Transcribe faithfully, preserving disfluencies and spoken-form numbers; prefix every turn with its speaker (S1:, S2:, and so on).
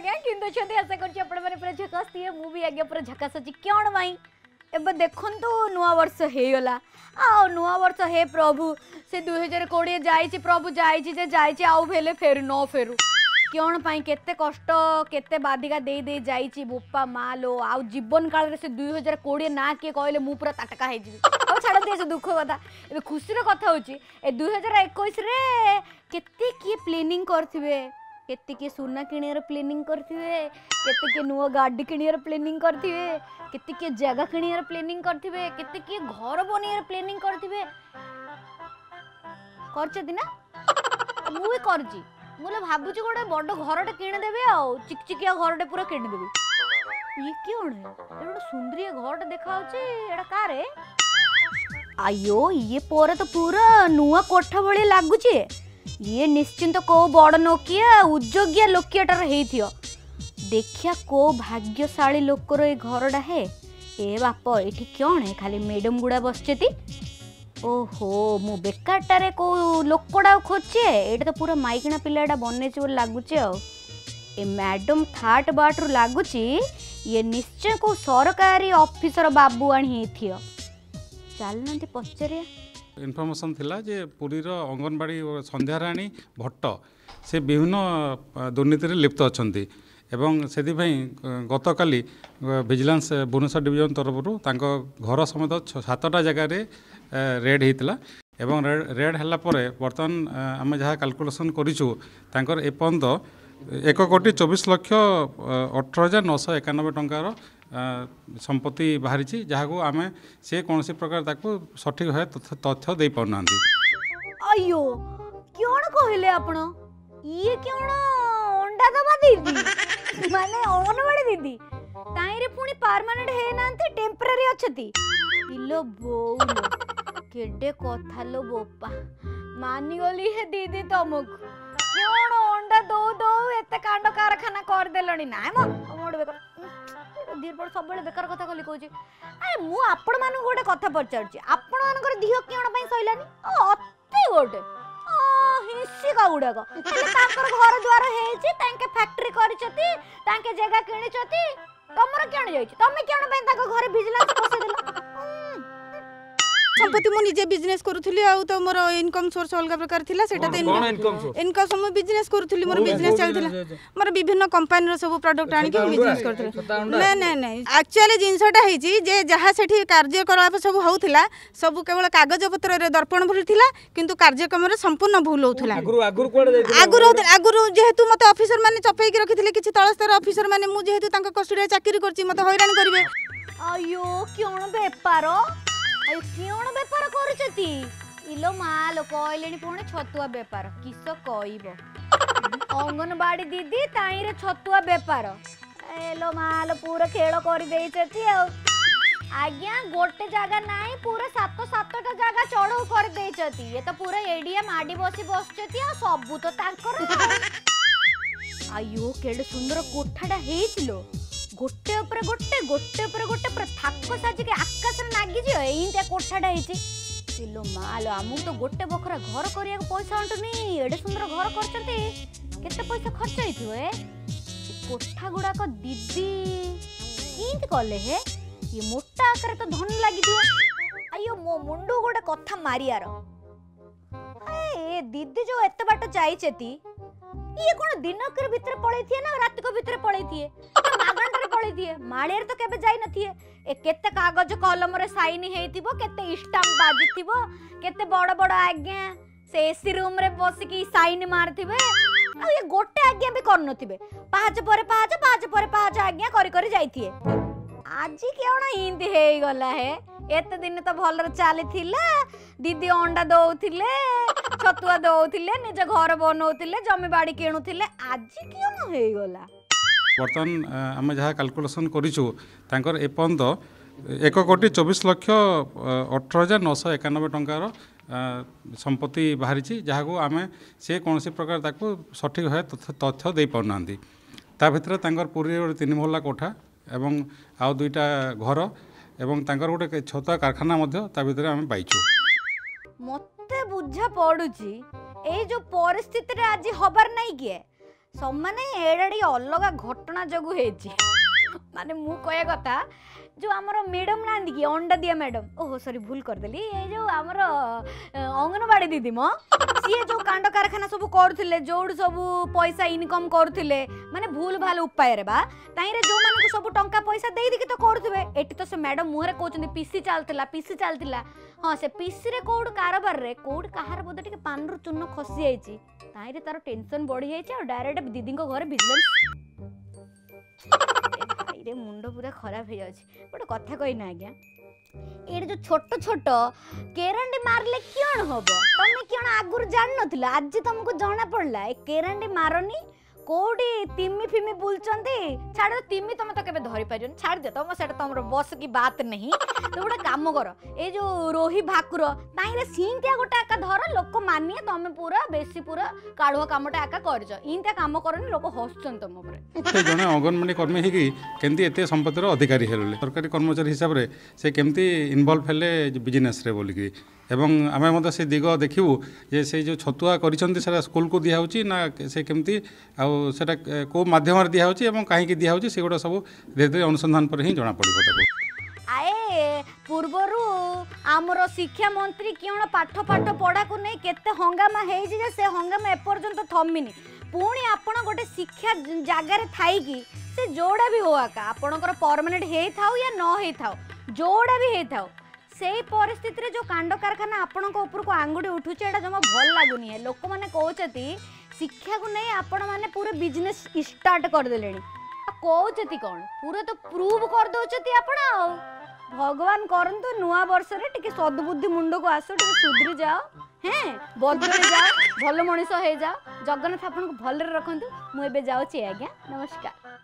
S1: आज्ञा किंतु छथि आशा करछि आपण माने पूरा झकास दिए मु भी आज्ञा पूरा झकास अछि कोन भाई एबे देखंतु नुआ वर्ष हे गला आ नुआ वर्ष हे प्रभु से दो हज़ार बीस जाईछि प्रभु जाईछि जे जाईछि आउ भेले फेर न फेरु कोन पाई केते कष्ट केते बाधिका दे दे जाईछि बोपा मालो आ जीवन काल रे से दो हज़ार बीस ना के कहले मु पूरा ताटका हे जिवि आ छाड़ दे से दुख कथा एबे खुशी रो कथा होछि ए दो हज़ार इक्कीस रे केते की प्लानिंग करथिबे केते के सोना किणियर प्लानिंग करथिबे केते के नुआ गाड़ी किणियर प्लानिंग करथिबे केते के जगह किणियर प्लानिंग करथिबे केते के घर बनियर प्लानिंग करथिबे करछति ना मु भी करछि मुले भाबुछि गोटे बड़ घरटे किण देबे आ चिकचिकिया घरटे पूरा किण देबे ये कोन है एटा सुंदरिया घरटे देखाउछि एटा का रे आयो ये पोरे तो पूरा नुआ कोठा भली लागुछि ये निश्चिंत को बड़ नोकिया उद्योगिया लोकियाटार हेथियो देखिया को भाग्यशाली लोकर ए घरटा है ए बाप एठी क्यों है खाली मैडम गुड़ा बसचेती ओहो मु बेकारटारे को लोकड़ा खोजे एटा तो पूरा माइकना पिलाटा बनेछि बोल लागुछि आ ए मैडम थाट बाटरू लागुछि ये निश्चय को सरकारी ऑफिसर बाबू आनी हेथियो चल नंती पचरिया
S2: इनफर्मेशन थिला जे पुरी रो अंगनवाड़ी संध्याराणी भट्ट से विभिन्न दुर्नीति लिप्त अछंती एवं से गतकाली विजिलेंस भुवनेश्वर डिविजन तरफ तांको घर समेत सातटा जगह रेड होता एवं रेड हैला परे बर्तमान आम जहाँ कैलकुलेशन करिछु तांकर एपर्यंत एक कोटी चौबीस लक्ष अठर हजार नौश एकानबे टंकार संपत्ति बाहरी जहाँ आम से कौन प्रकार ताकू सठिक भाव तथ्य दे पाना
S1: अयो क्यों कहले आपण ये क्यों अंडा दबा दीदी माने अंगनवाड़ी दीदी ताइरे पुनी परमानेंट हे नांती टेम्पररी अछती इलो बोलो केडे कथा लो बोपा मानी गली हे दीदी तुमको क्यों अंडा दो दो एते कांड कारखाना कर देलनी ना म मोड बेकर धीर पर सब बेले बेकार कथा कहली कहूची अरे मु आपण मानु गोटे कथा पचारची आपण मानकर दिह क्यों पई सइलानी अति गोटे हिस्सी का गुड़ाक घर द्वार है फैक्ट्री करछती तांके जगह किणिछती तमर केण जाई तमे केण पे ताको घर बिजनेस पसे देला
S3: संपत्ति मु निजे बिजनेस करूथली आ तो मोर इनकम सोर्स अलग प्रकार थिला सेटा ते इनकम सम बिजनेस करूथली मोर बिजनेस चलथिला मोर विभिन्न कंपनी रो सब प्रोडक्ट आनी के बिजनेस करथली नै नै नै एक्चुअली जिंसटा हेची जे जहा सेठी कार्यक्रम सब होउथला सब केवल कागज पत्र रे दर्पण भूल थिला किंतु कार्यक्रम रे संपूर्ण भूल होउथला आगुरु आगुरु कोड जाई आगुरु आगुरु जेहेतु मते ऑफिसर माने चपेई के रखिथिले किछि तळस्तर ऑफिसर माने मु जेहेतु तांका कस्टडी चाकरी करछि मते हैरान करबे
S1: अयो क्यों बेपार आयो क्यों बेपार करूछती इलो मालो कहलेनी पुणे छतुआ बेपार किस कहइबो अंगनवाड़ी दीदी ताईरे छतुआ बेपार एलो मालो पूरा खेल कर देइछती आ आज्ञा गोटे जगह नाई पूरा सात सातटा जगह चढ़ऊ कर देइछती ये तो पूरा एडिया माडी बसी बसछती आ सबु तो तांकर आयो केडे सुंदर कोठाडा हेइछलो गोटे ऊपर गोटे गोटे ऊपर गोटे पूरा थाक साजी के आकाश रे नागी जियो एइते कोठाडा हेछि इलो मालो आमु तो गोटे बखरा घर करिया पैसा अंटनी एडे सुंदर घर करछंती केते पैसा खर्च हेथियो ए कोठा गुडा को दीदी किंत कले हे ये मोटा आकार तो धन लागि दियो आयो मो मुंडो गोटे कथा मारियार ए दीदी जो एते बाट जाईचेती ये कोन दिनकर भीतर पळै थिए ना रात को भीतर पळै थिए मागंटर पळै थिए माळेर तो केबे जाई नथिए ए केते कागज कलम रे साइन हेतिबो केते स्टाम्प बाजिथिबो केते बड़ बड़ आज्ञा से एसी रूम रे बसी की साइन मारथिबे आ ये गोटे आज्ञा भी कर नथिबे पाँच पर पाँच पाँच पर पाँच आज्ञा करी करी जाईथिए आजी केवना हिंदी हे गला है एते दिन तो भलर चाली थिला दीदी अंडा दउथिले छतुआ दउथिले निज घर बनउथिले जमी बाड़ी किणुथिले आजी क्यों हे गला
S2: बर्तमान आम जहाँ कैलकुलेशन करिछु तांकर एपर्यंत एक कोटी चौबीस लक्ष अठर हजार नौश एकानबे टंकार संपत्ति बाहरी जहाँ आम से कौन प्रकार ताकू सठिक भाव तथ्य दे पाना ता भितर तांकर पुरी तीन महला कोठा एवं आउ दुईटा घर एवं तांकर गोटे छतुआ कारखाना मध्य ता भितर आम पाइछु
S1: मते बुझा पड़ुची ए जो परिस्थिति रे आज हबार नहीं किए ସମାନେ ଏଇଟା ଟିକେ ଅଲଗା ଘଟଣା ଯୋଗୁ ହେଇଛି ମାନେ ମୁଁ କହିବା କଥା जो आमर मैडम ना कि अंडा दिया मैडम ओहो सॉरी भूल करदेली ये जो आमर अंगनवाड़ी दीदी म सी जो कांड कारखाना सब करथिले जोड़ सब पैसा इनकम करथिले माने भूल भाल उपाय रे बा ताइरे जो माने को सब टंका पैसा देई दी के तो करथिबे एटी तो से मैडम मुहरे कहउछन पीसी चलतिला पीसी चलतिला हां से पीसी रे कोड कारबार रे कोड कहार बोध टिके पानरु चूर्ण खसी जाईची ताइरे तार टेंशन बढ़ी जाईची और डायरेक्ट दीदी को घर बिजनेस रे मुंड पूरा खराब हो जाए गोटे कथा कहना आज्ञा ये जो छोट छोट केरांडी मारले क्यों हम तुम क्यों आगुर जान नथिला आज तुमको जना पड़ला ए केरांडी मारनी कोडी तिमी फिमी बुलचंदी छाड़ तिमी तुम तो केबे धरि पारियो छाड़ दे तुम सेटा तुमरो बस की बात नहीं तो गोटे काम कर ए जो रोही भाकुर ताइरे सींतिया गोटे आका धर लोक मानिए तुम पूरा बेसी पूरा काढुआ कामटा आका करज इनता काम करनी लोक हसचन तुम ऊपर
S2: जने अंगनवाड़ी कर्मी ही केमती एते संपत्तिर अधिकारी हेले सरकारी कर्मचारी हिसाब रे से केमती इन्वॉल्व हेले बिजनेस रे बोलिकी एवं आमे मते से दिग देखिबू जे से जो छतुआ करिसंती सेरा स्कूल को दिया होची ना से केमती आ सेटा को माध्यम रे दिया होची एवं काहे की दिया होची से गोटा सब धीरे धीरे अनुसंधान पर ही जणा पड़िबो ताको
S1: आए पूर्वरु आमर शिक्षा मंत्री क्यों पाठ पाठ पढ़ा को नहीं केते हंगामा हे जे से हंगामा एपर्यंत थमिनी पुणी आपण गोटे शिक्षा जगार थाई कि से जोड़ा भी होआ का आपणकर परमानेंट हे थाउ या न हे थाउ जोड़ा भी हे थाउ से परिस्थिति रे जो कांड कारखाना आपण ऊपर को आंगुठी उठुचे एटा जमा भल लागुनी है लोक माने कहउचती शिक्षा को नहीं आपण माने पूरे बिजनेस स्टार्ट कर देलेनी कहउचती कोन पूरा तो प्रूव कर दोचती आपण भगवान करंतु नुआ वर्ष रे टिके सद्बुद्धि मुंड को आसो टिके सुधरी जाओ हैं बदली जाओ भल मनीष हे जाओ जगन्नाथ आपण को भल रे रखंतु मु एबे जाउची आज्ञा नमस्कार।